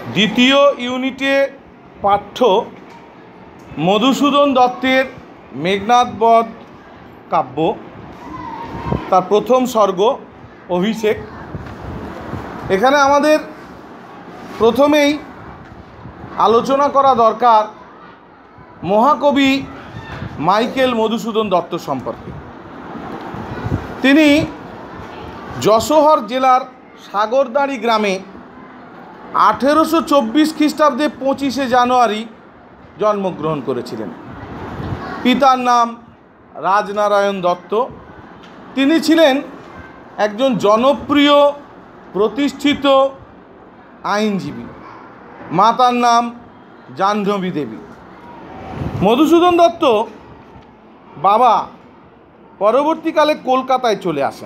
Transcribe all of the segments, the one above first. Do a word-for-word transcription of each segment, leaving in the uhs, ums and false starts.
দ্বিতীয় ইউনিটে পাঠ্য মধুসূদন দত্তের মেঘনাদ বধ কাব্য, তার প্রথম সর্গ অভিষেক। এখানে আমাদের প্রথমেই আলোচনা করা দরকার মহাকবি মাইকেল মধুসূদন দত্ত সম্পর্কে। তিনি যশোহর জেলার সাগরদাঁড়ি গ্রামে আঠেরোশো চব্বিশ খ্রিস্টাব্দে পঁচিশে জানুয়ারি জন্মগ্রহণ করেছিলেন। পিতার নাম রাজনারায়ণ দত্ত। তিনি ছিলেন একজন জনপ্রিয় প্রতিষ্ঠিত আইনজীবী। মাতার নাম জাহ্নবী দেবী। মধুসূদন দত্ত বাবা পরবর্তীকালে কলকাতায় চলে আসেন।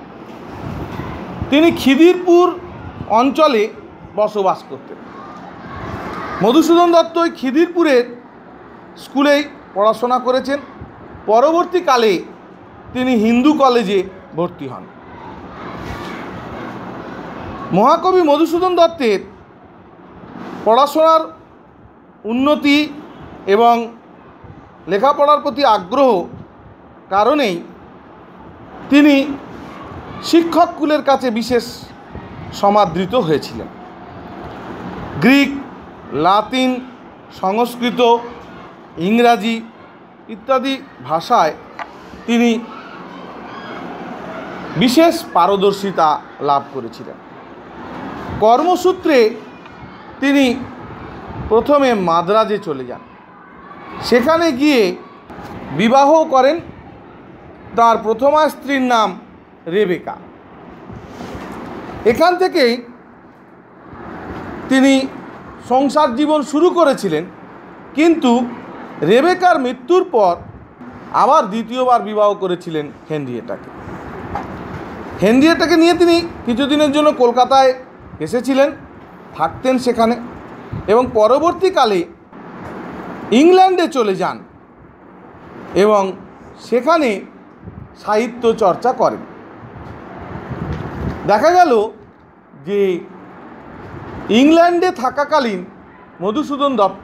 তিনি খিদিরপুর অঞ্চলে বসবাস করতেন। মধুসূদন দত্ত ওই খিদিরপুরের স্কুলেই পড়াশোনা করেছেন। পরবর্তীকালে তিনি হিন্দু কলেজে ভর্তি হন। মহাকবি মধুসূদন দত্তের পড়াশোনার উন্নতি এবং লেখাপড়ার প্রতি আগ্রহ কারণেই তিনি শিক্ষক কুলের কাছে বিশেষ সমাদৃত হয়েছিলেন। গ্রিক, লাতিন, সংস্কৃত, ইংরাজি ইত্যাদি ভাষায় তিনি বিশেষ পারদর্শিতা লাভ করেছিলেন। কর্মসূত্রে তিনি প্রথমে মাদ্রাজে চলে যান। সেখানে গিয়ে বিবাহ করেন। তার প্রথমা স্ত্রীর নাম রেবেকা। এখান থেকেই তিনি সংসার জীবন শুরু করেছিলেন, কিন্তু রেবেকার মৃত্যুর পর আবার দ্বিতীয়বার বিবাহ করেছিলেন হেনরিয়েটাকে। হেনরিয়েটাকে নিয়ে তিনি কিছুদিনের জন্য কলকাতায় এসেছিলেন, থাকতেন সেখানে, এবং পরবর্তীকালে ইংল্যান্ডে চলে যান এবং সেখানে সাহিত্য চর্চা করেন। দেখা গেল যে ইংল্যান্ডে থাকাকালীন মধুসূদন দত্ত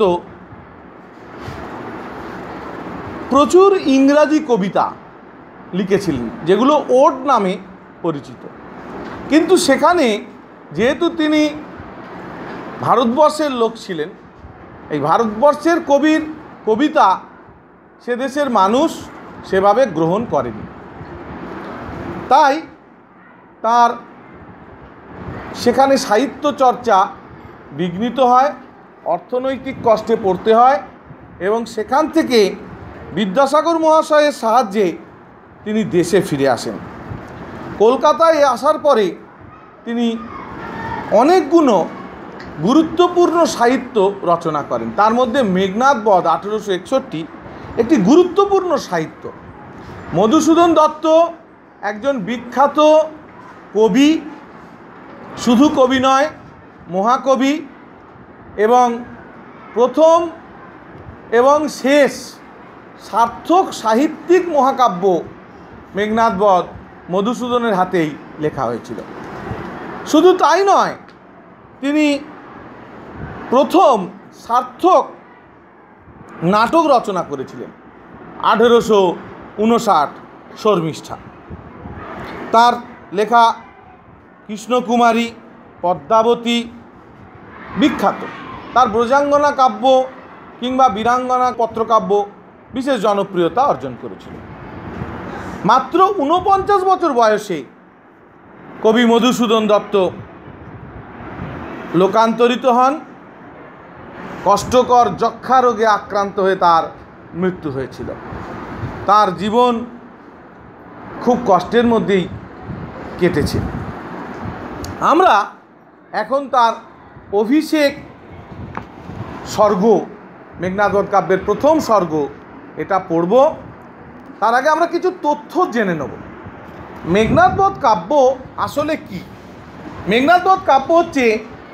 প্রচুর ইংরাজি কবিতা লিখেছিলেন, যেগুলো ওড নামে পরিচিত। কিন্তু সেখানে যেহেতু তিনি ভারতবর্ষের লোক ছিলেন, এই ভারতবর্ষের কবির কবিতা সে দেশের মানুষ সেভাবে গ্রহণ করেনি। তাই তার সেখানে সাহিত্য চর্চা বিঘ্নিত হয়, অর্থনৈতিক কষ্টে পড়তে হয়, এবং সেখান থেকে বিদ্যাসাগর মহাশয়ের সাহায্যে তিনি দেশে ফিরে আসেন। কলকাতায় আসার পরে তিনি অনেকগুলো গুরুত্বপূর্ণ সাহিত্য রচনা করেন। তার মধ্যে মেঘনাদ বধ আঠেরোশো একষট্টি একটি গুরুত্বপূর্ণ সাহিত্য। মধুসূদন দত্ত একজন বিখ্যাত কবি, শুধু কবি নয়, মহাকবি, এবং প্রথম এবং শেষ সার্থক সাহিত্যিক মহাকাব্য মেঘনাদ বধ মধুসূদনের হাতেই লেখা হয়েছিল। শুধু তাই নয়, তিনি প্রথম সার্থক নাটক রচনা করেছিলেন আঠেরোশো উনষাট শর্মিষ্ঠা। তার লেখা কৃষ্ণকুমারী, পদ্মাবতী বিখ্যাত। তার ব্রজাঙ্গনা কাব্য কিংবা বীরাঙ্গনা পত্রকাব্য বিশেষ জনপ্রিয়তা অর্জন করেছিল। মাত্র ঊনপঞ্চাশ বছর বয়সে কবি মধুসূদন দত্ত লোকান্তরিত হন। কষ্টকর যক্ষা রোগে আক্রান্ত হয়ে তার মৃত্যু হয়েছিল। তার জীবন খুব কষ্টের মধ্যেই কেটেছে। আমরা এখন তার অভিষেক সর্গ, মেঘনাদ বধ কাব্যের প্রথম সর্গ, এটা পড়ব। তার আগে আমরা কিছু তথ্য জেনে নেব। মেঘনাদ বধ কাব্য আসলে কি? মেঘনাদ বধ কাব্য হচ্ছে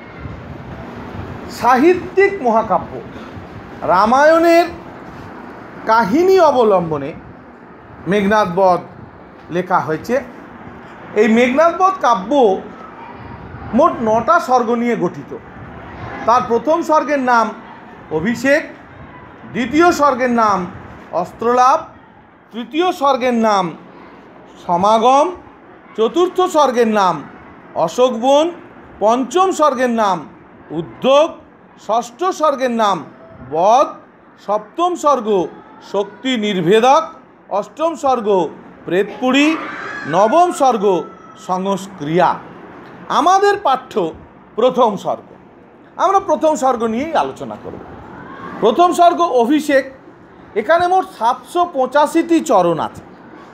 সাহিত্যিক মহাকাব্য। রামায়ণের কাহিনী অবলম্বনে মেঘনাদ বধ লেখা হয়েছে। এই মেঘনাদ বধ কাব্য মোট নটা সর্গ নিয়ে গঠিত। তার প্রথম স্বর্গের নাম অভিষেক, দ্বিতীয় স্বর্গের নাম অস্ত্রলাভ, তৃতীয় স্বর্গের নাম সমাগম, চতুর্থ স্বর্গের নাম অশোকবন, পঞ্চম স্বর্গের নাম উদ্যোগ, ষষ্ঠ স্বর্গের নাম বধ, সপ্তম স্বর্গ শক্তি নির্ভেদক, অষ্টম স্বর্গ প্রেতপুরী, নবম স্বর্গ সংস্ক্রিয়া। আমাদের পাঠ্য প্রথম স্বর্গ। আমরা প্রথম স্বর্গ নিয়েই আলোচনা করব। প্রথম স্বর্গ অভিষেক। এখানে মোট সাতশো পঁচাশিটি চরণ আছে,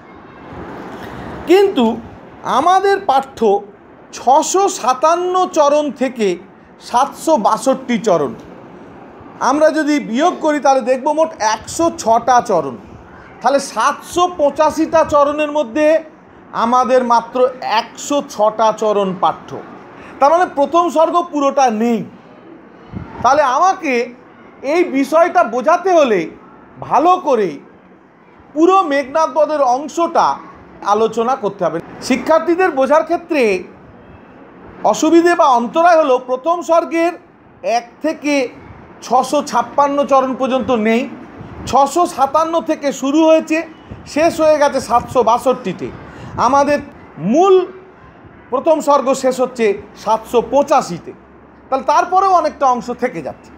কিন্তু আমাদের পাঠ্য ছশো সাতান্ন চরণ থেকে সাতশো বাষট্টি চরণ। আমরা যদি বিয়োগ করি তাহলে দেখব মোট একশো ছটা চরণ। তাহলে সাতশো পঁচাশিটা চরণের মধ্যে আমাদের মাত্র একশো ছটা চরণ পাঠ্য। তার মানে প্রথম স্বর্গ পুরোটা নেই। তাহলে আমাকে এই বিষয়টা বোঝাতে হলে ভালো করে পুরো মেঘনাদ বধের অংশটা আলোচনা করতে হবে। শিক্ষার্থীদের বোঝার ক্ষেত্রে অসুবিধে বা অন্তরায় হলো প্রথম স্বর্গের এক থেকে ছশো ছাপ্পান্ন চরণ পর্যন্ত নেই। ছশো সাতান্ন থেকে শুরু হয়েছে, শেষ হয়ে গেছে সাতশো বাষট্টিতে। আমাদের মূল প্রথম স্বর্গ শেষ হচ্ছে সাতশো পঁচাশিতে। তাহলে তারপরেও অনেকটা অংশ থেকে যাচ্ছে।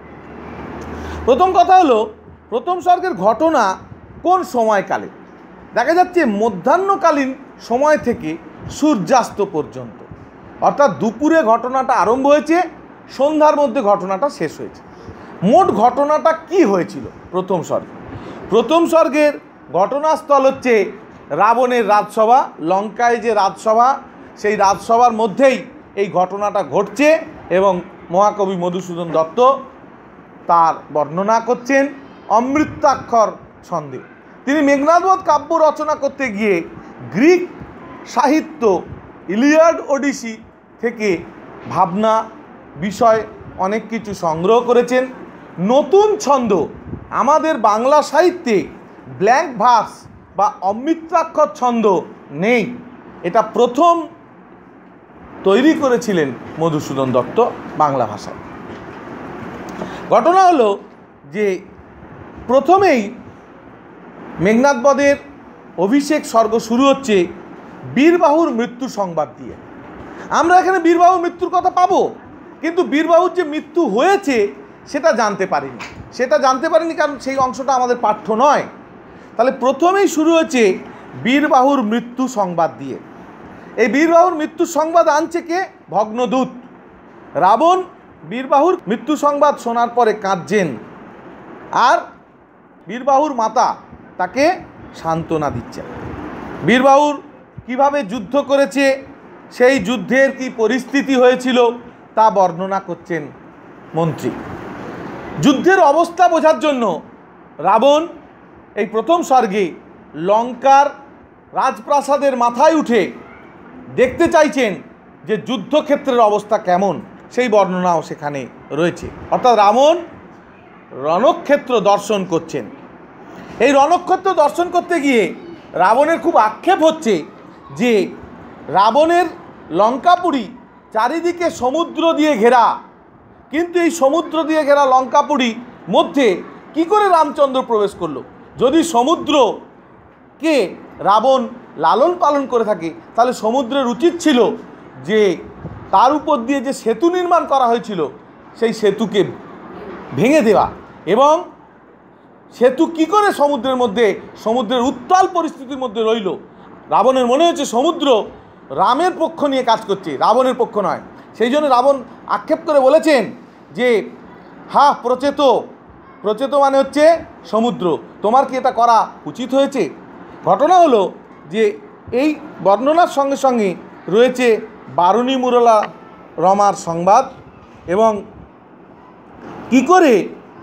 প্রথম কথা হলো প্রথম স্বর্গের ঘটনা কোন সময়কালে। দেখা যাচ্ছে মধ্যাহ্নকালীন সময় থেকে সূর্যাস্ত পর্যন্ত, অর্থাৎ দুপুরে ঘটনাটা আরম্ভ হয়েছে, সন্ধ্যার মধ্যে ঘটনাটা শেষ হয়েছে। মোট ঘটনাটা কি হয়েছিল প্রথম স্বর্গে? প্রথম স্বর্গের ঘটনাস্থল হচ্ছে রাবণের রাজসভা। লঙ্কায় যে রাজসভা, সেই রাজসভার মধ্যেই এই ঘটনাটা ঘটছে এবং মহাকবি মধুসূদন দত্ত তার বর্ণনা করছেন অমৃতাক্ষর ছন্দে। তিনি মেঘনাদ বধ কাব্য রচনা করতে গিয়ে গ্রিক সাহিত্য ইলিয়াড ওডিসি থেকে ভাবনা বিষয় অনেক কিছু সংগ্রহ করেছেন। নতুন ছন্দ আমাদের বাংলা সাহিত্যে ব্ল্যাঙ্ক ভার্স বা অমৃতাক্ষর ছন্দ নেই। এটা প্রথম তৈরি করেছিলেন মধুসূদন দত্ত বাংলা ভাষায়। ঘটনা হলো যে প্রথমেই মেঘনাদ বধের অভিষেক স্বর্গ শুরু হচ্ছে বীরবাহুর মৃত্যু সংবাদ দিয়ে। আমরা এখানে বীরবাহুর মৃত্যুর কথা পাবো, কিন্তু বীরবাহুর যে মৃত্যু হয়েছে সেটা জানতে পারিনি। সেটা জানতে পারিনি কারণ সেই অংশটা আমাদের পাঠ্য নয়। তাহলে প্রথমেই শুরু হয়েছে বীরবাহুর মৃত্যু সংবাদ দিয়ে। এই বীরবাহুর মৃত্যু সংবাদ আনছে কে? ভগ্নদূত। রাবণ বীরবাহুর মৃত্যু সংবাদ শোনার পরে কাঁদছেন, আর বীরবাহুর মাতা তাকে সান্ত্বনা দিচ্ছেন। বীরবাহুর কিভাবে যুদ্ধ করেছে, সেই যুদ্ধের কি পরিস্থিতি হয়েছিল তা বর্ণনা করছেন মন্ত্রী। যুদ্ধের অবস্থা বোঝার জন্য রাবণ এই প্রথম স্বর্গে লঙ্কার রাজপ্রাসাদের মাথায় উঠে দেখতে চাইছেন যে যুদ্ধক্ষেত্রের অবস্থা কেমন, সেই বর্ণনাও সেখানে রয়েছে। অর্থাৎ রাবণ রণক্ষেত্র দর্শন করছেন। এই রণক্ষেত্র দর্শন করতে গিয়ে রাবণের খুব আক্ষেপ হচ্ছে যে রাবণের লঙ্কাপুরী চারিদিকে সমুদ্র দিয়ে ঘেরা, কিন্তু এই সমুদ্র দিয়ে ঘেরা লঙ্কাপুরী মধ্যে কি করে রামচন্দ্র প্রবেশ করলো? যদি সমুদ্রকে রাবণ লালন পালন করে থাকে তাহলে সমুদ্রের উচিত ছিল যে তার উপর দিয়ে যে সেতু নির্মাণ করা হয়েছিল সেই সেতুকে ভেঙে দেওয়া। এবং সেতু কি করে সমুদ্রের মধ্যে, সমুদ্রের উত্তাল পরিস্থিতির মধ্যে রইল? রাবণের মনে হচ্ছে সমুদ্র রামের পক্ষ নিয়ে কাজ করছে, রাবণের পক্ষ নয়। সেই জন্য রাবণ আক্ষেপ করে বলেছেন যে হা প্রচেত, প্রচেত মানে হচ্ছে সমুদ্র, তোমার কি এটা করা উচিত হয়েছে? ঘটনা হলো যে এই বর্ণনার সঙ্গে সঙ্গে রয়েছে বারুণী মুরলা রমার সংবাদ এবং কি করে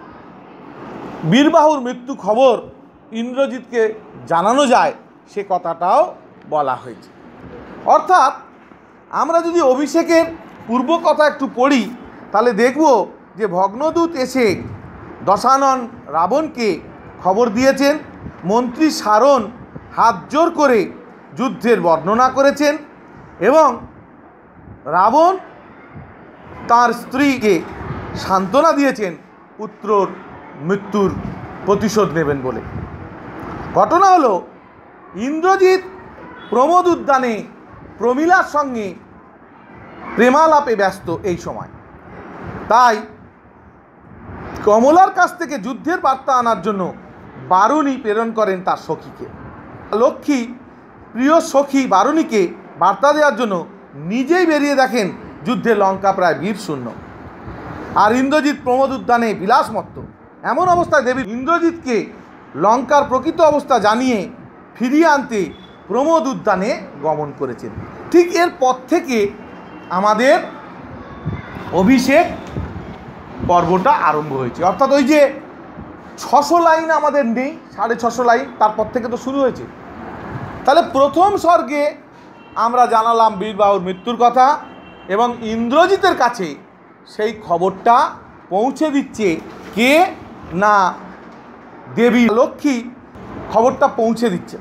বীরবাহুর মৃত্যু খবর ইন্দ্রজিৎকে জানানো যায় সে কথাটাও বলা হয়েছে। অর্থাৎ আমরা যদি অভিষেকের পূর্ব কথা একটু পড়ি তাহলে দেখব যে ভগ্নদূত এসে দশানন রাবণকে খবর দিয়েছেন। মন্ত্রী সারণ হাত জোর করে যুদ্ধের বর্ণনা করেছেন এবং রাবণ তার স্ত্রীকে সান্ত্বনা দিয়েছেন পুত্রর মৃত্যুর প্রতিশোধ নেবেন বলে। ঘটনা হলো, ইন্দ্রজিৎ প্রমোদ উদ্যানে প্রমীলার সঙ্গে প্রেমালাপে ব্যস্ত এই সময়। তাই কমলার কাছ থেকে যুদ্ধের বার্তা আনার জন্য বারুণী প্রেরণ করেন তার সখীকে। লক্ষ্মী প্রিয় সখী বারুণীকে বার্তা দেওয়ার জন্য নিজেই বেরিয়ে দেখেন যুদ্ধে লঙ্কা প্রায় বীর শূন্য, আর ইন্দ্রজিৎ প্রমোদ উদ্যানে বিলাসমত্ত। এমন অবস্থায় দেবী ইন্দ্রজিৎকে লঙ্কার প্রকৃত অবস্থা জানিয়ে ফিরিয়ে আনতে প্রমোদ উদ্যানে গমন করেছেন। ঠিক এর পর থেকে আমাদের অভিষেক পর্বটা আরম্ভ হয়েছে। অর্থাৎ ওই যে ছশো লাইন আমাদের নেই, সাড়ে ছশো লাইন, তারপর থেকে তো শুরু হয়েছে। তাহলে প্রথম স্বর্গে আমরা জানালাম বীরবাহুর মৃত্যুর কথা, এবং ইন্দ্রজিতের কাছে সেই খবরটা পৌঁছে দিচ্ছে কে না দেবী লক্ষ্মী খবরটা পৌঁছে দিচ্ছে।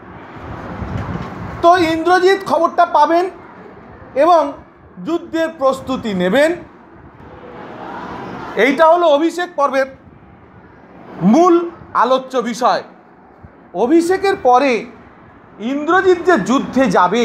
তো ইন্দ্রজিৎ খবরটা পাবেন এবং যুদ্ধের প্রস্তুতি নেবেন। এইটা হলো অভিষেক পর্বের মূল আলোচ্য বিষয়। অভিষেকের পরে ইন্দ্রজিৎ যে যুদ্ধে যাবে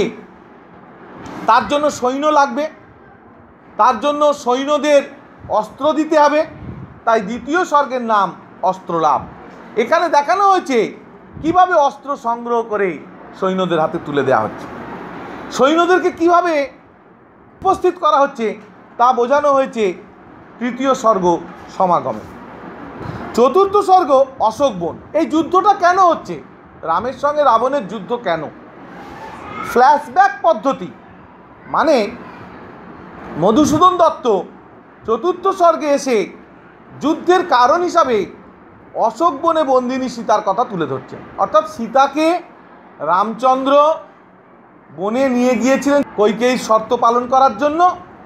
তার জন্য সৈন্য লাগবে, তার জন্য সৈন্যদের অস্ত্র দিতে হবে। তাই দ্বিতীয় স্বর্গের নাম অস্ত্রলাভ। এখানে দেখানো হয়েছে কিভাবে অস্ত্র সংগ্রহ করে সৈন্যদের হাতে তুলে দেওয়া হচ্ছে, সৈন্যদেরকে কিভাবে উপস্থিত করা হচ্ছে তা বোঝানো হয়েছে তৃতীয় স্বর্গ সমাগমে। চতুর্থ স্বর্গ অশোক বন। এই যুদ্ধটা কেন হচ্ছে, রামের সঙ্গে রাবণের যুদ্ধ কেন? ফ্ল্যাশব্যাক পদ্ধতি, মানে মধুসূদন দত্ত চতুর্থ স্বর্গে এসে যুদ্ধের কারণ হিসাবে অশোক বনে বন্দিনী সীতার কথা তুলে ধরছেন। অর্থাৎ সীতাকে রামচন্দ্র বনে নিয়ে গিয়েছিলেন কইকেয়ীর শর্ত পালন করার জন্য।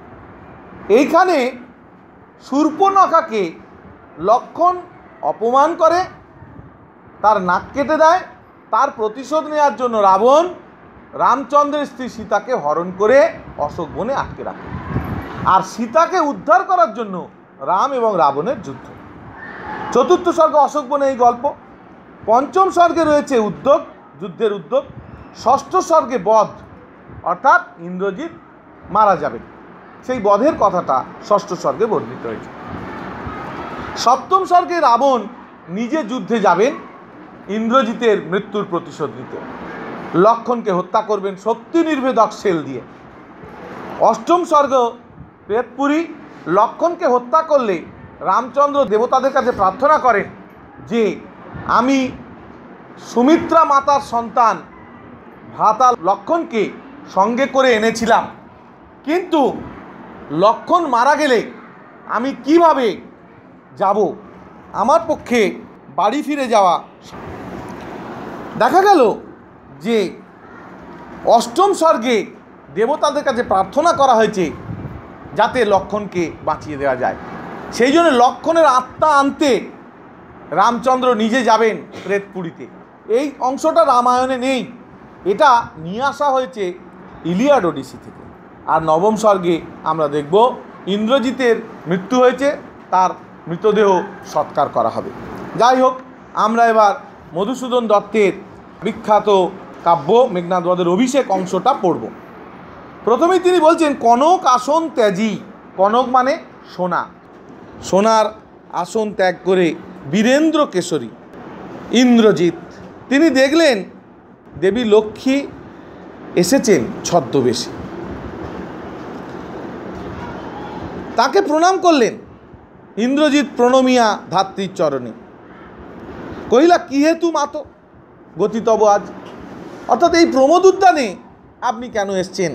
এইখানে শূর্পণখাকে লক্ষণ অপমান করে, তার নাক কেটে দেয়। তার প্রতিশোধ নেওয়ার জন্য রাবণ রামচন্দ্রের স্ত্রী সীতাকে হরণ করে অশোক বনে আটকে রাখে, আর সীতাকে উদ্ধার করার জন্য রাম এবং রাবণের যুদ্ধ। চতুর্থ স্বর্গ অশোক বনে এই গল্প। পঞ্চম স্বর্গে রয়েছে উদ্যোগ, যুদ্ধের উদ্যোগ। ষষ্ঠ স্বর্গে বধ, অর্থাৎ ইন্দ্রজিৎ মারা যাবেন, সেই বধের কথাটা ষষ্ঠ স্বর্গে বর্ণিত হয়েছে। সপ্তম স্বর্গে রাবণ নিজে যুদ্ধে যাবেন ইন্দ্রজিতের মৃত্যুর প্রতিশোধ নিতে। লক্ষণকে হত্যা করবেন শক্তি নির্ভেদক শেল দিয়ে। অষ্টম স্বর্গ প্রেতপুরী। লক্ষণকে হত্যা করলে রামচন্দ্র দেবতাদের কাছে প্রার্থনা করেন যে আমি সুমিত্রা মাতার সন্তান ভ্রাতা লক্ষণকে সঙ্গে করে এনেছিলাম, কিন্তু লক্ষণ মারা গেলে আমি কিভাবে যাব, আমার পক্ষে বাড়ি ফিরে যাওয়া। দেখা গেল যে অষ্টম স্বর্গে দেবতাদের কাছে প্রার্থনা করা হয়েছে যাতে লক্ষণকে বাঁচিয়ে দেওয়া যায়। সেই জন্য লক্ষণের আত্মা আনতে রামচন্দ্র নিজে যাবেন প্রেতপুরীতে। এই অংশটা রামায়ণে নেই, এটা নিয়ে আসা হয়েছে ইলিয়াড ওডিসি থেকে। আর নবম স্বর্গে আমরা দেখব ইন্দ্রজিতের মৃত্যু হয়েছে, তার মৃতদেহ সৎকার করা হবে। যাই হোক, আমরা এবার মধুসূদন দত্তের বিখ্যাত কাব্য মেঘনাদ বধের অভিষেক অংশটা পড়ব। প্রথমেই তিনি বলছেন, কনক আসন ত্যাজি। কনক মানে সোনা, সোনার আসন ত্যাগ করে বীরেন্দ্র কেশরী ইন্দ্রজিৎ তিনি দেখলেন দেবী লক্ষ্মী এসেছেন ছদ্মবেশে। তাকে প্রণাম করলেন। ইন্দ্রজিৎ প্রণমিয়া ধাত্রীর চরণে কহিলা, কি হেতু মাতো গতিতব আজ? অর্থাৎ এই প্রমোদ উদ্যানে আপনি কেন এসছেন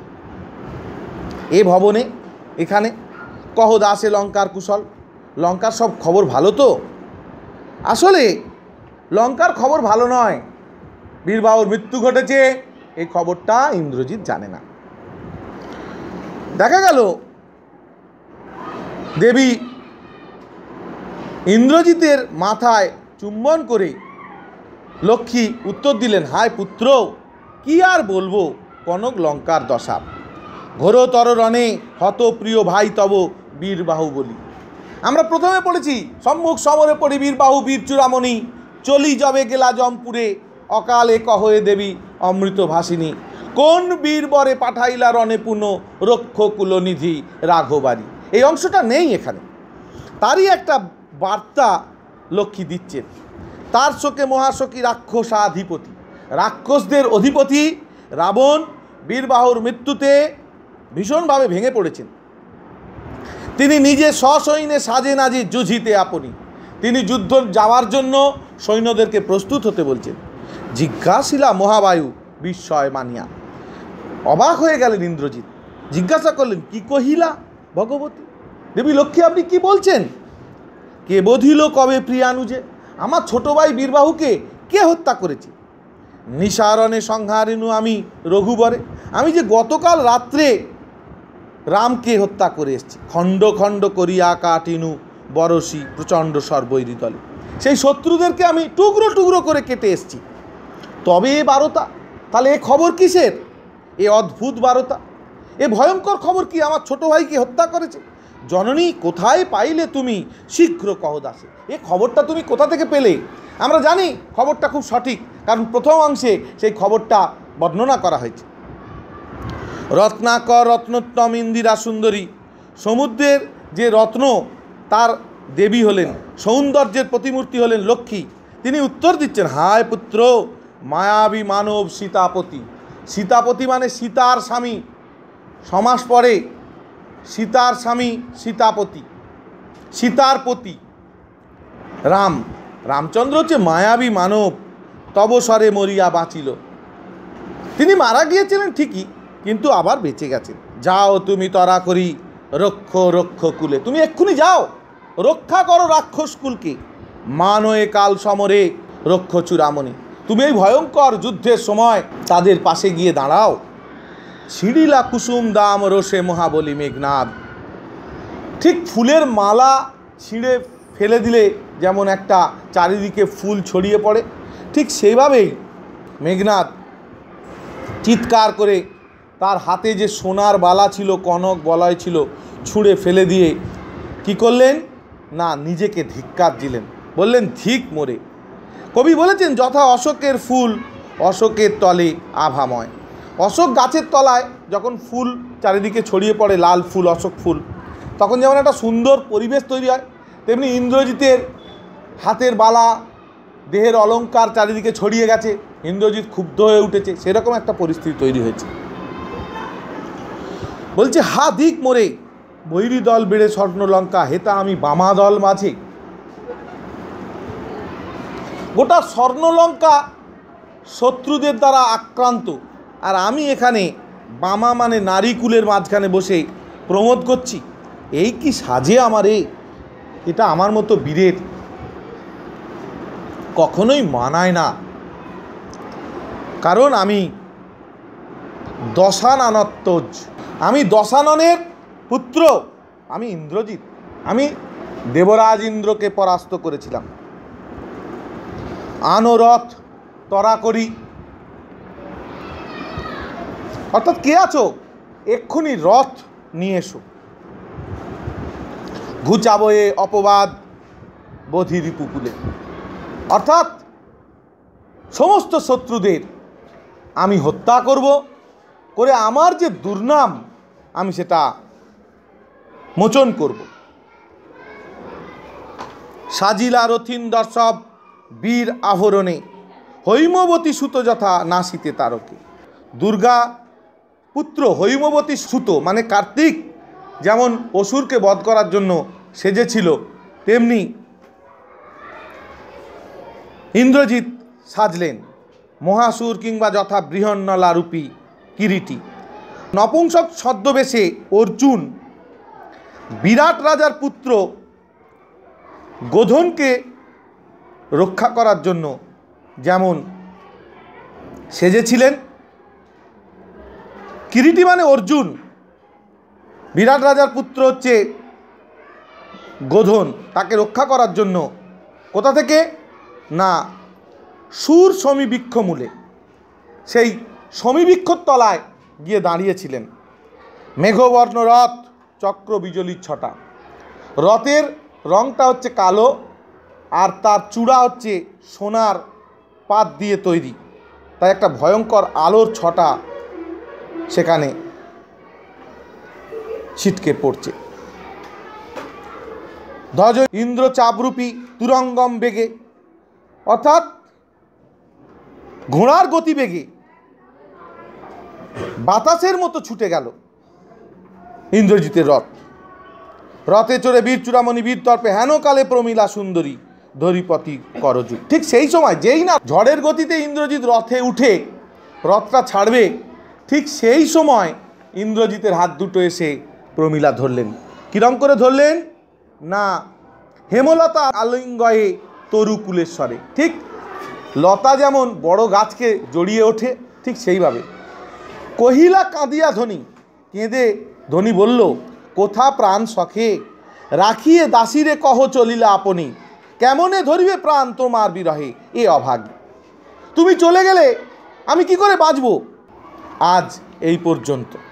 এ ভবনে? এখানে কহ দাসে লঙ্কার কুশল। লঙ্কার সব খবর ভালো তো? আসলে লঙ্কার খবর ভালো নয়। বীরবাহুর মৃত্যু ঘটেছে, এই খবরটা ইন্দ্রজিৎ জানে না। দেখা গেল দেবী ইন্দ্রজিতের মাথায় চুম্বন করে লক্ষ্মী উত্তর দিলেন, হায় পুত্র, কি আর বলবো কনক লঙ্কার দশা। ঘোরতর রণে হত প্রিয় ভাই তব বীরবাহু বলি। আমরা প্রথমে পড়েছি, সম্মুখ সমরে পড়ি বীরবাহু বীর চূড়ামণি, চলি যবে গেলা জমপুরে, অকালে কহয়ে দেবী অমৃত ভাসিনী, কোন বীরবরে পাঠাইলা রণে পুন, রক্ষ কুলনিধি রাঘবারী। এই অংশটা নেই এখানে, তারই একটা বার্তা লক্ষ্মী দিচ্ছেন। তার শোকে মহাশোকী রাক্ষসাধিপতি, রাক্ষসদের অধিপতি রাবণ বীরবাহুর মৃত্যুতে ভীষণভাবে ভেঙে পড়েছেন। তিনি নিজে সসৈন্যে সাজে নাজে যুঝিতে আপনি, তিনি যুদ্ধ যাওয়ার জন্য সৈন্যদেরকে প্রস্তুত হতে বলছেন। জিজ্ঞাসিলা মহাবায়ু বিস্ময় মানিয়া, অবাক হয়ে গেলেন ইন্দ্রজিৎ, জিজ্ঞাসা করলেন, কি কহিলা ভগবতী? দেবী লক্ষ্মী আপনি কি বলছেন? কে বধিল কবে প্রিয়ানুজে, আমার ছোট ভাই বীরবাহুকে কে হত্যা করেছে? নিসারণে সংহারিনু আমি রঘুবরে, আমি যে গতকাল রাত্রে রামকে হত্যা করে এসেছি। খণ্ড খণ্ড করিয়া কাটিনু বরসি প্রচণ্ড সর্বৈরি দলে, সেই শত্রুদেরকে আমি টুকরো টুকরো করে কেটে এসেছি। তবে এ বারতা, তাহলে এ খবর কিসের? এ অদ্ভুত বারতা, এ ভয়ঙ্কর খবর কি? আমার ছোট ভাইকে হত্যা করেছে। জননী কোথায় পাইলে তুমি, শীঘ্র কহ দাসে। এ খবরটা তুমি কোথা থেকে পেলে? আমরা জানি খবরটা খুব সঠিক, কারণ প্রথম অংশে সেই খবরটা বর্ণনা করা হয়েছে। রত্নাকর রত্নোত্তম ইন্দিরা সুন্দরী, সমুদ্রের যে রত্ন তার দেবী হলেন, সৌন্দর্যের প্রতিমূর্তি হলেন লক্ষ্মী। তিনি উত্তর দিচ্ছেন, হায় পুত্র মায়াবী মানব সীতাপতি। সীতাপতি মানে সীতার স্বামী, সমাস পরে সীতার স্বামী সীতাপতি, সীতার পতি রাম। রামচন্দ্র হচ্ছে মায়াবী মানব, তবসরে মরিয়া বাঁচিল। তিনি মারা গিয়েছিলেন ঠিকই, কিন্তু আবার বেঁচে গেছেন। যাও তুমি তরা করি রক্ষ রক্ষ কুলে, তুমি এক্ষুনি যাও, রক্ষা করো রাক্ষস কুলকে। মানয়ে কাল সমরে রক্ষ চূড়ামণি, তুমি এই ভয়ঙ্কর যুদ্ধের সময় তাদের পাশে গিয়ে দাঁড়াও। ছিঁড়িলা কুসুম দাম রোষে মহাবলী মেঘনাদ, ঠিক ফুলের মালা ছিঁড়ে ফেলে দিলে যেমন একটা চারিদিকে ফুল ছড়িয়ে পড়ে, ঠিক সেইভাবেই মেঘনাদ চিৎকার করে তার হাতে যে সোনার বালা ছিল, কনক বলয় ছিল, ছুঁড়ে ফেলে দিয়ে কি করলেন না, নিজেকে ধিক্কার দিলেন, বললেন ধিক মোরে। কবি বলেছেন, যথা অশোকের ফুল অশোকের তলে আভাময়। অশোক গাছের তলায় যখন ফুল চারিদিকে ছড়িয়ে পড়ে, লাল ফুল, অশোক ফুল, তখন যেমন একটা সুন্দর পরিবেশ তৈরি হয়, তেমনি ইন্দ্রজিতের হাতের বালা, দেহের অলঙ্কার চারিদিকে ছড়িয়ে গেছে, ইন্দ্রজিৎ ক্ষুব্ধ হয়ে উঠেছে, সেরকম একটা পরিস্থিতি তৈরি হয়েছে। বলছে, হা দিক মোরে বৈরী দল বেড়ে স্বর্ণলঙ্কা, হেতা আমি বামা দল মাঝে। গোটা স্বর্ণলঙ্কা শত্রুদের দ্বারা আক্রান্ত, আর আমি এখানে বামা মানে নারী কুলের মাঝখানে বসে প্রমোদ করছি। এই কি সাজে আমারে, এটা আমার মতো বীরের কখনোই মানায় না। কারণ আমি দশাননত্তজ, আমি দশাননের পুত্র, আমি ইন্দ্রজিৎ, আমি দেবরাজ ইন্দ্রকে পরাস্ত করেছিলাম। আনো রথ তরা করি, অর্থাৎ কে আছো, এক্ষুনি রথ নিয়ে এসো। ঘুচাবো এ অপবাদ বোধি রিপুকুলে, অর্থাৎ সমস্ত শত্রুদের আমি হত্যা করব, করে আমার যে দুর্নাম আমি সেটা মোচন করব। সাজিলা রথিন দর্শব বীর আভরণে, হৈমবতী সুত যথা নাসিতে তারকে। দুর্গা পুত্র হৈমবতী সুত মানে কার্তিক যেমন অসুরকে বধ করার জন্য সেজেছিল, তেমনি ইন্দ্রজিৎ সাজলেন মহাসুর কিংবা যথা বৃহন্নলা রূপী কিরীটি। নপুংসক ছদ্মবেশে অর্জুন বিরাট রাজার পুত্র গোধনকে রক্ষা করার জন্য যেমন সেজেছিলেন, কিরীটি মানে অর্জুন, বিরাট রাজার পুত্র হচ্ছে গোধন, তাকে রক্ষা করার জন্য কোথা থেকে না সুর সমীবৃক্ষ মূলে, সেই সমীবৃক্ষর তলায় গিয়ে দাঁড়িয়েছিলেন। মেঘবর্ণ রথ চক্র বিজলির ছটা, রথের রঙটা হচ্ছে কালো, আর তার চূড়া হচ্ছে সোনার পাত দিয়ে তৈরি, তাই একটা ভয়ঙ্কর আলোর ছটা সেখানে ছিটকে পড়ছে। ধ্বজ ইন্দ্র চাপরূপী তুরঙ্গম বেগে, অর্থাৎ ঘোড়ার গতিবেগে বাতাসের মতো ছুটে গেল ইন্দ্রজিতের রথ। রথে চড়ে বীর চূড়ামণি বীর তর্পে হেন কালে প্রমীলা সুন্দরী ধরিপতি করযুগ। ঠিক সেই সময় যেই না ঝড়ের গতিতে ইন্দ্রজিৎ রথে উঠে রথটা ছাড়বে, ঠিক সেই সময় ইন্দ্রজিতের হাত দুটো এসে প্রমীলা ধরলেন। কিরম করে ধরলেন না, হেমলতা আলিঙ্গয়ে তরুকুলেশ্বরে। ঠিক লতা যেমন বড় গাছকে জড়িয়ে ওঠে, ঠিক সেইভাবে কহিলা কাঁদিয়া ধ্বনি, কেঁদে ধ্বনি বলল, কোথা প্রাণ সখে রাখিয়ে দাসীরে কহ চলিলা আপনি, কেমনে ধরিবে প্রাণ তোমার বিরহে এ অভাগ্য। তুমি চলে গেলে আমি কি করে বাঁচব। আজ এই পর্যন্ত।